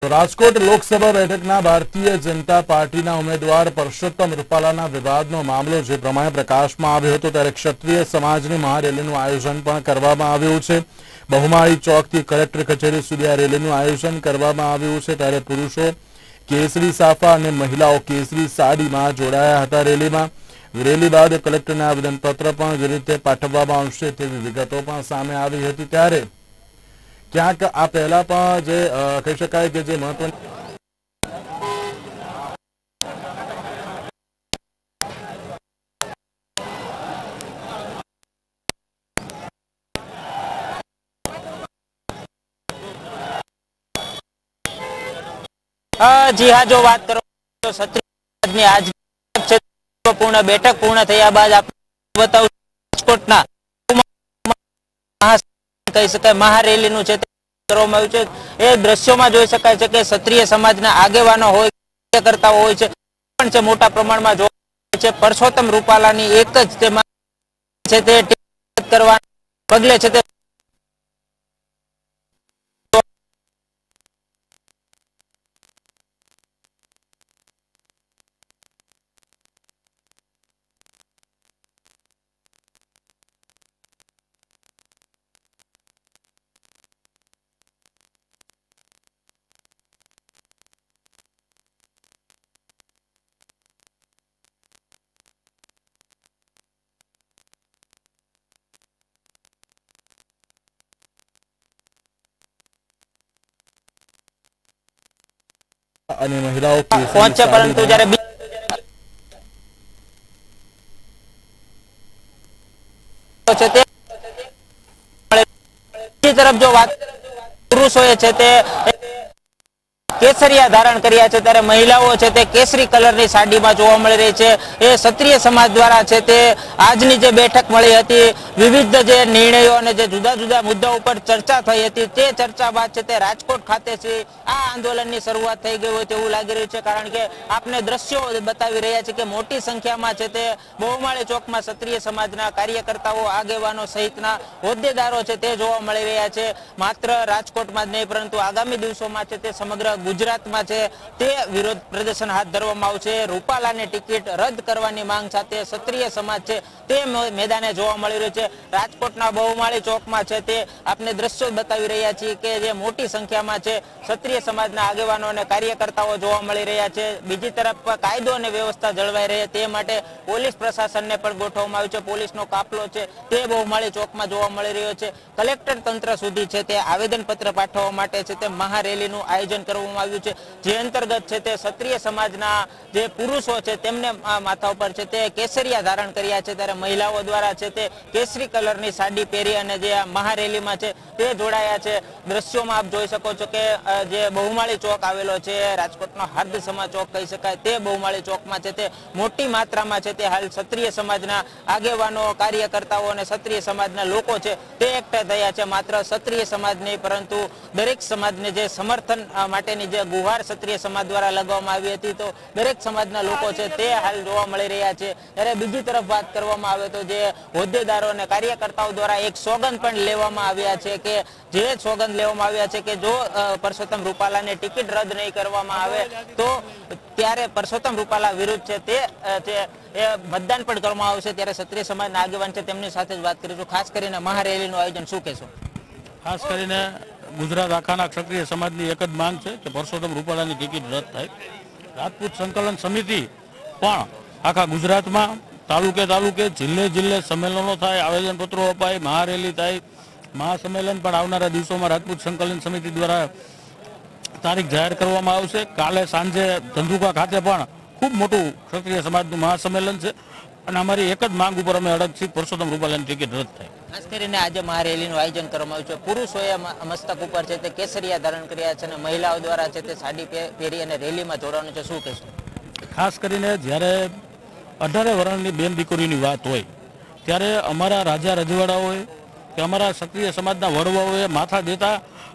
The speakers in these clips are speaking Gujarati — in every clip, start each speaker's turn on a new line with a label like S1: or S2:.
S1: રાજકોટ લોકસભા બેઠકના ભારતીય જનતા પાર્ટીના ઉમેદવાર પરસોત્તમ રૂપાલાના વિવાદનો મામલો જે પ્રમાણે પ્રકાશમાં આવ્યો હતો ત્યારે ક્ષત્રિય સમાજની મહારેલીનું આયોજન પણ કરવામાં આવ્યું છે। બહુમાળી ચોકથી કલેક્ટર કચેરી સુધી આ રેલીનું આયોજન કરવામાં આવ્યું છે ત્યારે પુરુષો કેસરી સાફા અને મહિલાઓ કેસરી સાડીમાં જોડાયા હતા। રેલી બાદ કલેક્ટરને આવેદનપત્ર પણ જે રીતે પાઠવવામાં આવશે તેવી વિગતો પણ સામે આવી હતી। ત્યારે ક્યાંક આ પહેલા પણ જે કહી શકાય કે જે મહત્વની
S2: जी हाँ, जो बात करो तो क्षत्रिय आज पूर्ण बैठक पूर्ण थया बाद आप बताओ રાજકોટના કહી શકાય મહારેલીનું છે કરવામાં આવ્યું છે। એ દ્રશ્યોમાં જોઈ શકાય છે કે ક્ષત્રિય સમાજના આગેવાનો હોય કાર્યકર્તાઓ હોય છે પણ છે મોટા પ્રમાણમાં જોવા છે। પરસોત્તમ રૂપાલાની એક જ તેમાં છે તે કરવા પગલે છે તે
S1: અને મહિલાઓ
S2: પહોંચે પરંતુ જ્યારે બીજી તરફ જો વાત પુરુષોએ છે તે કેસરિયા ધારણ કર્યા છે ત્યારે મહિલાઓ છે તે કેસરી કલરની સાડીમાં જોવા મળી રહી છે। એ ક્ષત્રિય સમાજ દ્વારા છે તે આજની જે બેઠક મળી હતી વિવિધ જે નિર્ણયો અને જે જુદા જુદા મુદ્દાઓ ઉપર ચર્ચા થઈ હતી તે ચર્ચા બાદ છે તે રાજકોટ ખાતે છે આ આંદોલનની શરૂઆત થઈ ગઈ હોય તેવું લાગી રહ્યું છે। કારણ કે આપને દ્રશ્યો બતાવી રહ્યા છે કે મોટી સંખ્યામાં છે તે બહુમાળી ચોકમાં ક્ષત્રિય સમાજના કાર્યકર્તાઓ આગેવાનો સહિતના હોદ્દેદારો છે તે જોવા મળી રહ્યા છે। માત્ર રાજકોટમાં જ નહીં પરંતુ આગામી દિવસોમાં છે તે સમગ્ર ગુજરાતમાં છે તે વિરોધ પ્રદર્શન હાથ ધરવામાં આવશે। રૂપાલાની ટિકિટ રદ કરવાની માંગ સાથે ક્ષત્રિય સમાજ છે તે મેદાને જોવા મળી રહ્યું છે। રાજકોટના બહુમાળી ચોકમાં છે તે આપને દ્રશ્યો બતાવી રહ્યા છીએ કે જે મોટી સંખ્યામાં છે ક્ષત્રિય સમાજના આગેવાનો અને કાર્યકર્તાઓ જોવા મળી રહ્યા છે। બીજી તરફ કાયદો અને વ્યવસ્થા જળવાઈ રહે તે માટે પોલીસ પ્રશાસનને પણ ગોઠવવામાં આવ્યું છે। પોલીસનો કાફલો છે તે બહુમાળી ચોકમાં જોવા મળી રહ્યો છે। કલેક્ટર તંત્ર સુધી છે તે આવેદનપત્ર પાઠવવા માટે છે તે મહારેલીનું આયોજન કરવામાં આવ્યું છે જે અંતર્ગત છે તે ક્ષત્રિય સમાજના જે પુરુષો છે તેમને માથા ઉપર છે તે કેસરિયા ધારણ કર્યા છે ત્યારે મહિલાઓ દ્વારા છે તે કેસરી કલરની સાડી પહેરી અને જે મહારેલીમાં છે તે જોડાયા છે। દ્રશ્યોમાં આપ જોઈ શકો છો કે જે બહુમાળી ચોક આવેલો છે રાજકોટનો હાર્દસમા ચોક કહી શકાય તે બહુમાળી ચોકમાં છે તે મોટી માત્રામાં છે તે હાલ ક્ષત્રિય સમાજના આગેવાનો કાર્યકર્તાઓ અને ક્ષત્રિય સમાજના લોકો છે તે એકઠા થયા છે। માત્ર ક્ષત્રિય સમાજ નહીં પરંતુ દરેક સમાજને જે સમર્થન માટેની જે ગુહાર ક્ષત્રિય સમાજ દ્વારા લગાવવામાં આવી હતી તો દરેક સમાજના લોકો છે તે હાલ જોવા મળી રહ્યા છે। ત્યારે બીજી તરફ વાત કરવામાં આવે તો જે હોદ્દેદારો અને કાર્યકર્તાઓ દ્વારા એક સોગંદ પણ લેવામાં આવ્યા છે કે જે સોગંદ લેવામાં આવ્યા છે કે જો પરસોત્તમ રૂપાલાની ટિકિટ રદ નહીં કરવામાં આવે તો ત્યારે પરસોત્તમ રૂપાલા વિરુદ્ધ છે તે મતદાન પણ કરવામાં આવશે। ત્યારે ક્ષત્રિય સમાજના આગેવાન છે તેમની સાથે જ વાત કરીશું। ખાસ કરીને મહારેલીનું આયોજન શું કહેશો?
S3: ખાસ કરીને ગુજરાત આખાના ક્ષત્રિય સમાજની એક જ માંગ છે કે પરસોત્તમ રૂપાલાની ટિકિટ રદ થાય। રાજપૂત સંકલન સમિતિ પણ આખા ગુજરાતમાં તાલુકે જિલ્લે સંમેલનો થાય, આવેદનપત્રો અપાય, મહારેલી થાય, મહાસંમેલન પણ આવનારા દિવસોમાં રાજપૂત સંકલન સમિતિ દ્વારા તારીખ જાહેર કરવામાં આવશે। કાલે સાંજે ધંધુકા ખાતે પણ ખૂબ મોટું ક્ષત્રિય સમાજનું મહાસંમેલન છે અને અમારી એક જ માંગ ઉપર અમે અડગ છીએ, પરસોત્તમ રૂપાલાની ટિકિટ રદ થાય।
S2: ખાસ કરીને આજે મહારેલીનું આયોજન કરવામાં આવ્યું છે। પુરુષોએ મસ્તક ઉપર છે તે કેસરિયા ધારણ કર્યા છે અને મહિલાઓ દ્વારા છે તે સાડી પહેરી અને રેલીમાં જોડાવાનું છે, શું કહેશો?
S3: ખાસ કરીને જ્યારે 18 વર્ષની બેન દીકરીની વાત હોય ત્યારે અમારા રાજા રજવાડાઓએ કે અમારા ક્ષત્રિય સમાજના વડવાઓએ માથા દેતા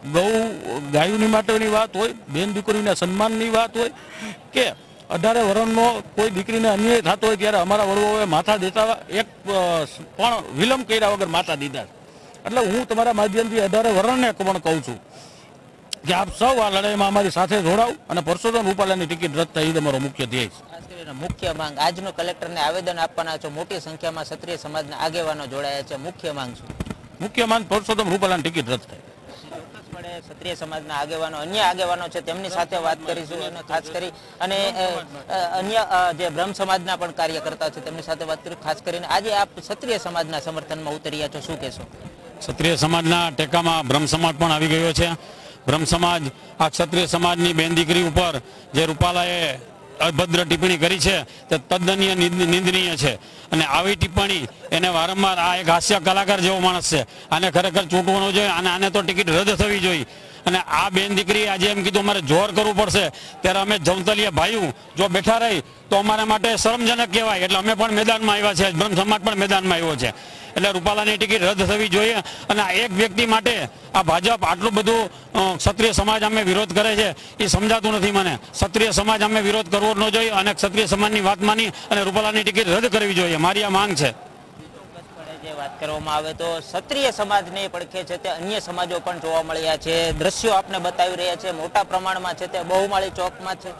S3: ગાયોની માટેની વાત હોય, બેન દીકરીના સન્માનની વાત હોય કે 18 વર્ષનો કોઈ દીકરીને અન્યાય થતો હોય ત્યારે અમારા વડવાઓએ માથા દેતા એક પણ વિલંબ કર્યા વગર માથા દીધા। એટલે હું તમારા માધ્યમથી 18 વર્ષને પણ કહું છું કે આપ સૌ આ લડાઈમાં અમારી સાથે જોડાવ અને પરસોત્તમ રૂપાલાની ટિકિટ રદ થાય એ તમારો મુખ્ય ધ્યેય છે.
S2: ખાસ કરીને મુખ્ય માંગ આજનો કલેક્ટરને આવેદન આપવાના છો, મોટી સંખ્યામાં ક્ષત્રિય સમાજના આગેવાનો જોડાયા છે, મુખ્ય માંગ શું?
S3: મુખ્ય માંગ પરસોત્તમ રૂપાલાની ટિકિટ રદ થાય.
S2: ચોક્કસપણે ક્ષત્રિય સમાજના આગેવાનો, અન્ય આગેવાનો છે તેમની સાથે વાત કરીશું અને ખાસ કરી અને અન્ય જે બ્રહ્મ સમાજના પણ કાર્યકર્તા છે તેમની સાથે વાત કરી. ખાસ કરીને આજે આપ ક્ષત્રિય સમાજના સમર્થનમાં ઉતર્યા છો, શું કહેશો?
S3: ક્ષત્રિય સમાજના ટેકામાં બ્રહ્મ સમાજ પણ આવી ગયો છે. બ્રહ્મ સમાજ આ ક્ષત્રિય સમાજની બેન દીકરી ઉપર જે રૂપાલાએ અભદ્ર ટિપ્પણી કરી છે તે તદ્દનીય નિંદનીય છે અને આવી ટિપ્પણી એને વારંવાર આ એક હાસ્ય કલાકાર જેવો માણસ છે, આને ખરેખર ચૂંટવાનો જોઈએ અને આને તો ટિકિટ રદ થવી જોઈએ. અને આ બેન દીકરી આજે એમ કીધું અમારે જોર કરવું પડશે, ત્યારે અમે જવતલીય ભાઈઓ જો બેઠા રહી તો અમારા માટે શરમજનક કહેવાય. એટલે અમે પણ મેદાનમાં આવ્યા છે, બ્રહ્મ સમાજ પણ મેદાનમાં આવ્યો છે. એટલે રૂપાલાની ટિકિટ રદ થવી જોઈએ. અને આ એક વ્યક્તિ માટે આ ભાજપ આટલું બધું ક્ષત્રિય સમાજ અમે વિરોધ કરે છે એ સમજાતું નથી મને. ક્ષત્રિય સમાજ અમે વિરોધ કરવો ન જોઈએ અને ક્ષત્રિય સમાજની વાત માની અને રૂપાલાની ટિકિટ રદ કરવી જોઈએ, મારી આ માંગ છે.
S2: જે વાત કરવામાં આવે તો ક્ષત્રિય સમાજને પડખે છે તે અન્ય સમાજો પણ જોવા મળ્યા છે. દ્રશ્યો આપને બતાવી રહ્યા છે, મોટા પ્રમાણમાં છે તે બહુમાળી ચોકમાં છે.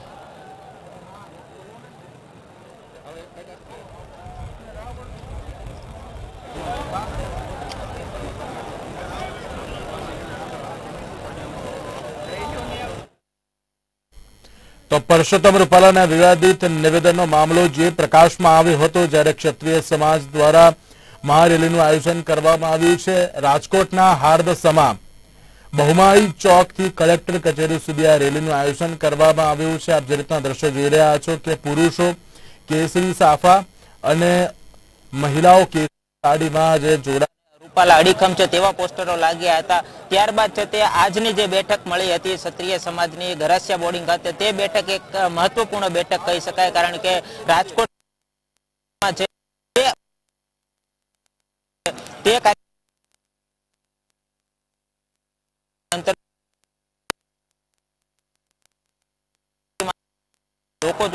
S1: તો પરસોત્તમ રૂપાલાના વિવાદિત નિવેદનનો મામલો જે પ્રકાશમાં આવ્યો હતો, જ્યારે ક્ષત્રિય સમાજ દ્વારા મહારેલીનું આયોજન કરવામાં આવ્યું છે. રાજકોટના હાર્દસમાં બહુમાળી ચોકથી કલેક્ટર કચેરી સુધી આ રેલીનું આયોજન કરવામાં આવ્યું છે. આપ જે રીતના દ્રશ્યો જોઈ રહ્યા છો કે પુરુષો કેસરી સાફા અને મહિલાઓ કેસરી સાડીમાં જે જોડા
S2: રૂપાલા અડીખમ છે તેવા પોસ્ટરો લાગ્યા હતા. ત્યારબાદ છે તે આજની જે બેઠક મળી હતી ક્ષત્રિય સમાજની ગરાસિયા બોર્ડિંગ ખાતે, તે બેઠક એક મહત્વપૂર્ણ બેઠક કહી શકાય, કારણ કે રાજકોટમાં છે તે લોકો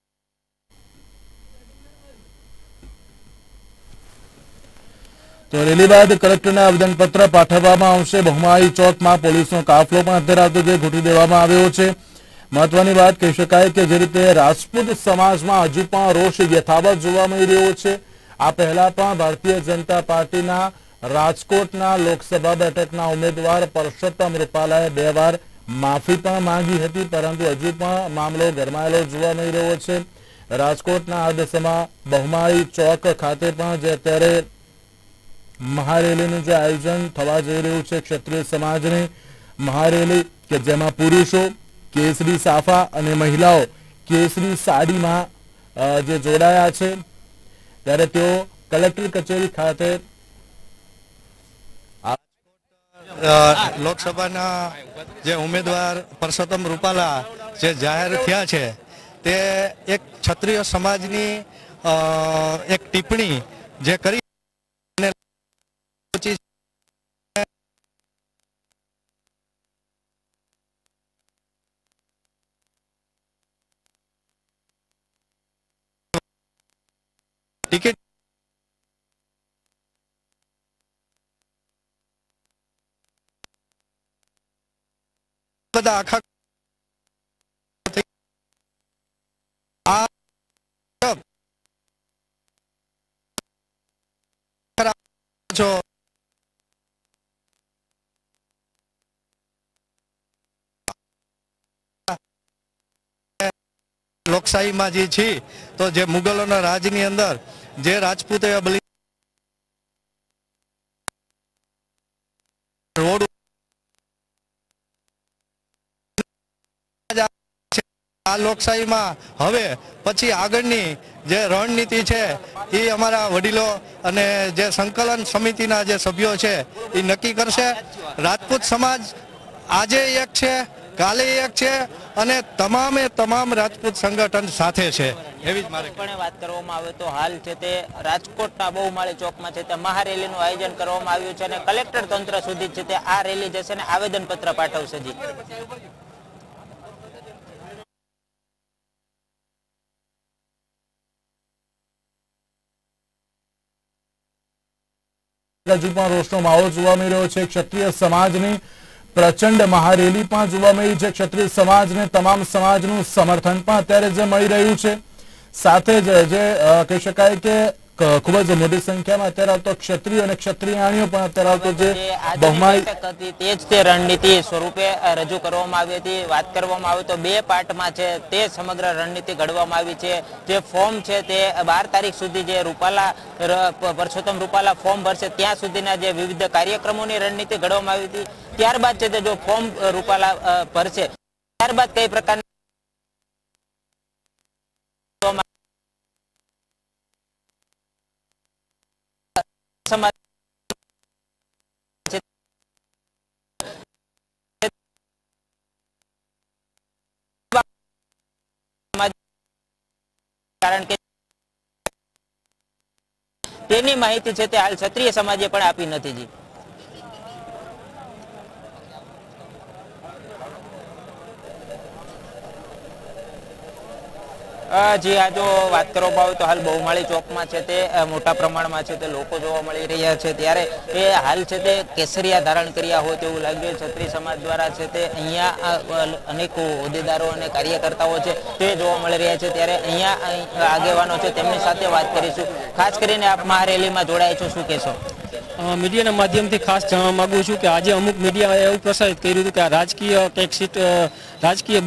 S1: તો રેલી બાદ કલેક્ટરને આવેદનપત્ર પાઠવવામાં આવશે. બહુમાળી ચોકમાં પોલીસનો કાફલો પણ અધરાતો જે ઘૂંટી દેવામાં આવ્યો છે. મહત્વની વાત કહી શકાય કે જે રીતે રાજપૂત સમાજમાં હજુ પણ રોષ યથાવત જોવા મળી રહ્યો છે. આ પહેલા પણ ભારતીય જનતા પાર્ટીના રાજકોટના લોકસભા બેઠકના ઉમેદવાર પરસોત્તમ રૂપાલાએ 2 વાર માફી પણ માંગી હતી, પરંતુ હજુ પણ મામલો ગરમાયેલો જોવા મળી રહ્યો છે. રાજકોટના હાર્દસમાં બહુમાળી ચોક ખાતે પણ જે અત્યારે મહારેલીનું જે આયોજન થવા જઈ રહ્યું છે, ક્ષત્રિય સમાજની મહારેલી કે જેમાં પુરુષો કેસરી સાફા અને મહિલાઓ કેસરી સાડીમાં જે જોડાયા છે, ત્યારે તેઓ કલેક્ટર કચેરી ખાતે
S4: લોકસભાના જે ઉમેદવાર પરસોત્તમ રૂપાલા જે જાહેર થયા છે તે એક ક્ષત્રિય સમાજની એક ટિપ્પણી જે કરી ટિકિટ બધા આખા લોકશાહીમાં જે છે તો જે મુગલોના રાજની અંદર જે રાજપૂતોએ બલિ રોડ આ લોકશાહીમાં હવે પછી આગળની જે રણનીતિ છે એ અમારા વડીલો અને જે સંકલન સમિતિના જે સભ્યો છે એ નક્કી કરશે. રાજપૂત સમાજ આજે એક છે, કાલે એક છે અને તમામે તમામ રાજપૂત સંગઠન સાથે છે. એવી જ મારે
S2: પણ વાત કરવામાં આવે તો હાલ છે તે રાજકોટના બહુમાળી ચોકમાં છે તે મહારેલીનું આયોજન કરવામાં આવ્યું છે અને કલેક્ટર તંત્ર સુધી છે તે આ રેલી જશે અને આવેદનપત્ર પાઠવશે. જી
S1: હજુ પણ રોષનો માહોલ જોવા મળી રહ્યો છે. ક્ષત્રિય સમાજની પ્રચંડ મહારેલી પણ જોવા મળી છે। ક્ષત્રિય સમાજને તમામ સમાજનું સમર્થન પણ અત્યારે જે મળી રહ્યું છે। સાથે જ જે કહી શકાય કે ખૂબ જ મોટી સંખ્યામાં અત્યારે આવતો ક્ષત્રિય અને ક્ષત્રિયાણીઓ પણ અત્યારે આવતો જે
S2: બહુમાળી તે જ તે રણનીતિ સ્વરૂપે રજૂ કરવામાં આવી હતી। વાત કરવામાં આવે તો 2 પાર્ટમાં છે તે સમગ્ર રણનીતિ ઘડવામાં આવી છે। જે ફોર્મ છે તે 12 તારીખ સુધી જે રૂપાલા પરસોત્તમ રૂપાલા ફોર્મ ભરશે ત્યાં સુધીના જે વિવિધ કાર્યક્રમોની રણનીતિ ઘડવામાં આવી હતી। ત્યારબાદ છે તે જો ફોર્મ રૂપાલા ભરશે ત્યારબાદ કઈ પ્રકારની સમાજ કારણ કે તેની માહિતી છે તે હાલ ક્ષત્રિય સમાજે પણ આપી નથી। જી જી આ જો વાત કરવામાં આવે તો હાલ બહુમાળી ચોકમાં છે તે મોટા પ્રમાણમાં છે તે લોકો જોવા મળી રહ્યા છે। ત્યારે એ હાલ છે તે કેસરિયા ધારણ કર્યા હોય તેવું લાગી રહ્યું। ક્ષત્રિય સમાજ દ્વારા છે તે અહીંયા અનેક હોદ્દેદારો અને કાર્યકર્તાઓ છે તે જોવા મળી રહ્યા છે। ત્યારે અહીંયા આગેવાનો છે તેમની સાથે વાત કરીશું। ખાસ કરીને આપ મહારેલીમાં જોડાય છો, શું કહેશો?
S5: મીડિયાના માધ્યમથી ખાસ જાણવા માંગુ છું કે આજે અમુક મીડિયાએ એવું પ્રસારિત કર્યું હતું કે આ રાજકીય કંઈક સીટ રાજકીય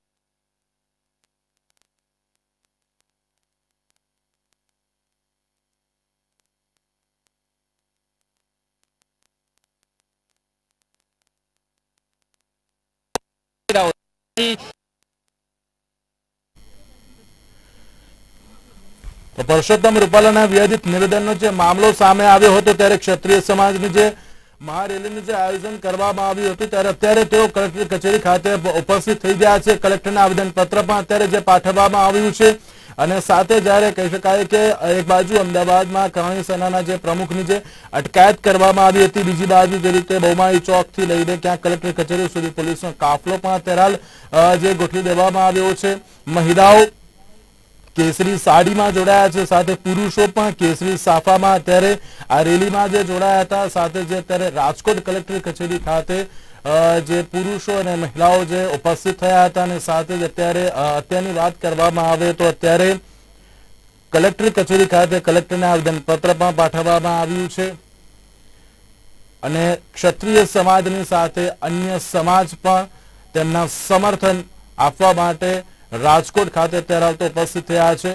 S1: તો પરસોત્તમ રૂપાલાના વિવાદિત નિવેદનનો જે મામલો સામે આવ્યો હતો ત્યારે ક્ષત્રિય સમાજની જે મહારેલીનું જે આયોજન કરવામાં આવ્યું હતું ત્યારે અત્યારે તેઓ કલેક્ટર કચેરી ખાતે ઉપસ્થિત થઈ ગયા છે। કલેક્ટરને આવેદનપત્ર પણ અત્યારે જે પાઠવવામાં આવ્યું છે અને સાથે જ્યારે કહી શકાય કે એક બાજુ અમદાવાદમાં કરણી સેનાના જે પ્રમુખની જે અટકાયત કરવામાં આવી હતી, બીજી બાજુ જે રીતે બહુમાળી ચોકથી લઈને ક્યાંક કલેક્ટર કચેરી સુધી પોલીસનો કાફલો પણ અત્યારે જે ગોઠવી દેવામાં આવ્યો છે। મહિલાઓ કેસરી સાડીમાં જોડાયા છે, સાથે પુરુષો પણ કેસરી સાફામાં અત્યારે આ રેલીમાં જે જોડાયા હતા। સાથે જે અત્યારે રાજકોટ કલેક્ટર કચેરી ખાતે જે પુરુષો અને મહિલાઓ જે ઉપસ્થિત થયા હતા અને સાથે જ અત્યારની વાત કરવામાં આવે તો અત્યારે કલેક્ટર કચેરી ખાતે કલેક્ટરને આવેદનપત્ર પણ પાઠવવામાં આવ્યું છે અને ક્ષત્રિય સમાજની સાથે અન્ય સમાજ પણ તેમના સમર્થન આપવા માટે રાજકોટ ખાતે અત્યારે ઉપસ્થિત થયા છે।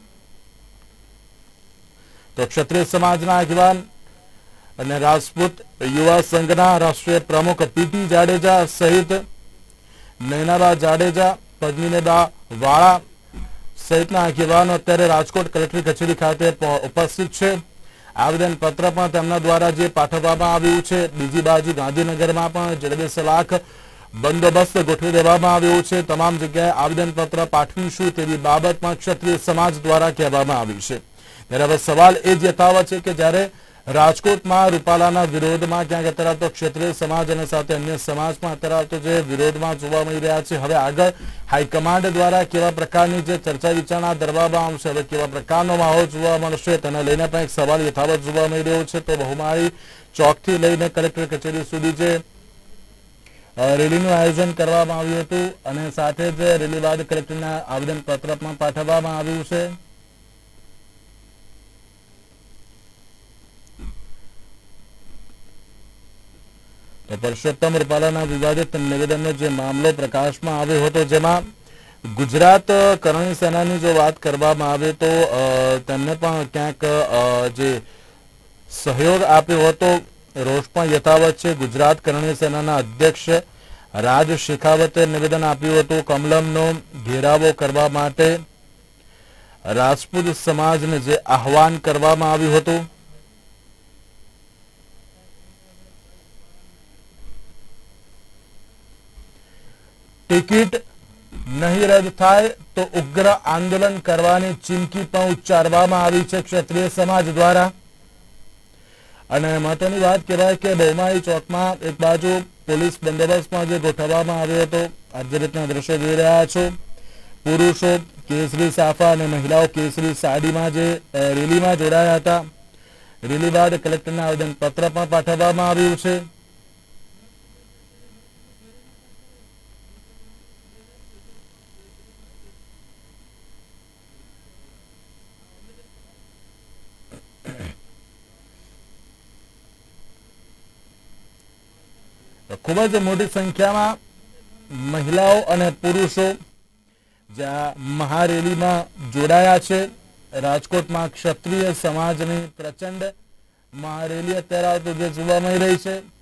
S1: તો ક્ષત્રિય સમાજના આગેવાન અને રાજપૂત યુવા સંઘના રાષ્ટ્રીય પ્રમુખ પીટી જાડેજા સહિત નયનાબા જાડેજા, પદ્મિનીબા વાળા સહિતના આગેવાનો અત્યારે રાજકોટ કલેક્ટર કચેરી ખાતે ઉપસ્થિત છે। આવેદનપત્ર પણ તેમના દ્વારા જે પાઠવવામાં આવ્યું છે। બીજી બાજુ ગાંધીનગરમાં પણ જડબે સલાખ બંદોબસ્ત ગોઠવી દેવામાં આવ્યો છે। તમામ જગ્યાએ આવેદનપત્ર પાઠવીશું તેવી બાબત પણ ક્ષત્રિય સમાજ દ્વારા કહેવામાં આવી છે। ત્યારે હવે સવાલ એ જ યથાવત છે કે જ્યારે રાજકોટમાં રૂપાલાના વિરોધમાં ક્યાંક અત્યારે ક્ષત્રિય સમાજ અને સાથે અન્ય સમાજ પણ અત્યારે જે વિરોધમાં જોવા મળી રહ્યા છે, હવે આગળ હાઈકમાન્ડ દ્વારા કેવા પ્રકારની જે ચર્ચા વિચારણા કરવામાં આવશે, હવે કેવા પ્રકારનો માહોલ જોવા મળશે તેને લઈને પણ એક સવાલ યથાવત જોવા મળી રહ્યો છે। તો બહુમાળી ચોકથી લઈને કલેક્ટર કચેરી સુધી જે રેલીનું આયોજન કરવામાં આવ્યું હતું અને સાથે જ રેલી બાદ કલેક્ટરના આવેદનપત્ર પણ પાઠવવામાં આવ્યું છે। તો પરસોત્તમ રૂપાલાના વિવાદિત નિવેદનનો જે મામલો પ્રકાશમાં આવ્યો હતો જેમાં ગુજરાત કરણી સેનાની જો વાત કરવામાં આવે તો તેમને પણ ક્યાંક જે સહયોગ આપ્યો હતો, રોષ પણ યથાવત છે। ગુજરાત કરણી સેનાના અધ્યક્ષ રાજ શેખાવતે નિવેદન આપ્યું હતું કમલમનો ઘેરાવો કરવા માટે રાજપૂત સમાજને જે આહવાન કરવામાં આવ્યું હતું। ટિકિટ નહીં રદ થાય તો ઉગ્ર આંદોલન કરવાની ચીમકી પણ ઉચ્ચારવામાં આવી છે ક્ષત્રિય સમાજ દ્વારા। અને મહત્વની વાત કહેવાય કે બહુમાળી ચોકમાં એક બાજુ પોલીસ બંદોબસ્તમાં જે ગોઠવવામાં આવ્યો હતો, આ જે રીતના દ્રશ્યો જોઈ રહ્યા છો, પુરુષો કેસરી સાફા અને મહિલાઓ કેસરી સાડીમાં જે રેલીમાં જોડાયા હતા। રેલી બાદ કલેક્ટરના આવેદનપત્ર પણ પાઠવવામાં આવ્યું છે। તો ખૂબ જ મોટી સંખ્યામાં મહિલાઓ અને પુરુષો જ્યાં મહારેલીમાં જોડાયા છે। રાજકોટમાં ક્ષત્રિય સમાજની પ્રચંડ મહારેલી અત્યારે આવતો જે જોવા મળી રહી છે।